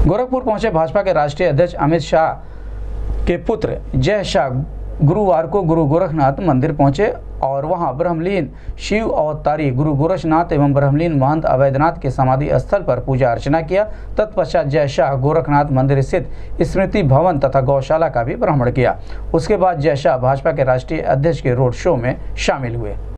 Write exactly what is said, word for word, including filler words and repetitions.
गोरखपुर पहुंचे भाजपा के राष्ट्रीय अध्यक्ष अमित शाह के पुत्र जय शाह गुरुवार को गुरु गोरखनाथ मंदिर पहुंचे और वहां ब्रह्मलीन शिव अवतारी गुरु गोरखनाथ एवं ब्रह्मलीन महंत अवैधनाथ के समाधि स्थल पर पूजा अर्चना किया। तत्पश्चात जय शाह गोरखनाथ मंदिर स्थित स्मृति भवन तथा गौशाला का भी भ्रमण किया। उसके बाद जय शाह भाजपा के राष्ट्रीय अध्यक्ष के रोड शो में शामिल हुए।